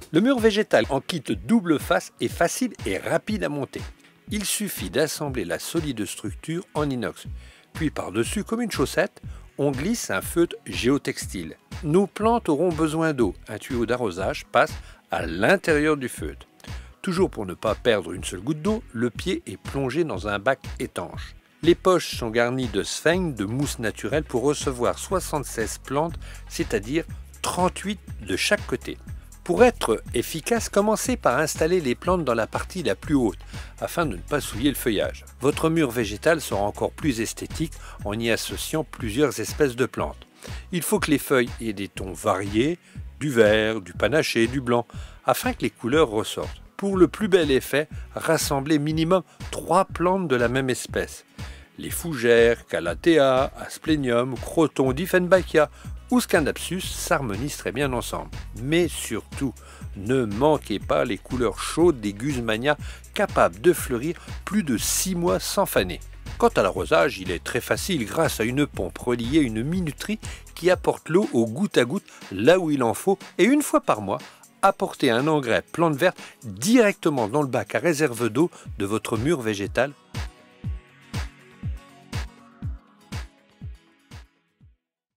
Le mur végétal en kit double face est facile et rapide à monter. Il suffit d'assembler la solide structure en inox. Puis par-dessus, comme une chaussette, on glisse un feutre géotextile. Nos plantes auront besoin d'eau. Un tuyau d'arrosage passe à l'intérieur du feutre. Toujours pour ne pas perdre une seule goutte d'eau, le pied est plongé dans un bac étanche. Les poches sont garnies de sphènes de mousse naturelle pour recevoir 76 plantes, c'est-à-dire 38 de chaque côté. Pour être efficace, commencez par installer les plantes dans la partie la plus haute, afin de ne pas souiller le feuillage. Votre mur végétal sera encore plus esthétique en y associant plusieurs espèces de plantes. Il faut que les feuilles aient des tons variés, du vert, du panaché, du blanc, afin que les couleurs ressortent. Pour le plus bel effet, rassemblez minimum 3 plantes de la même espèce. Les fougères, Calathea, Asplenium, Croton, Dieffenbachia ou Scindapsus s'harmonisent très bien ensemble. Mais surtout, ne manquez pas les couleurs chaudes des Guzmania capables de fleurir plus de 6 mois sans faner. Quant à l'arrosage, il est très facile grâce à une pompe reliée à une minuterie qui apporte l'eau au goutte à goutte là où il en faut et une fois par mois, apportez un engrais plante verte directement dans le bac à réserve d'eau de votre mur végétal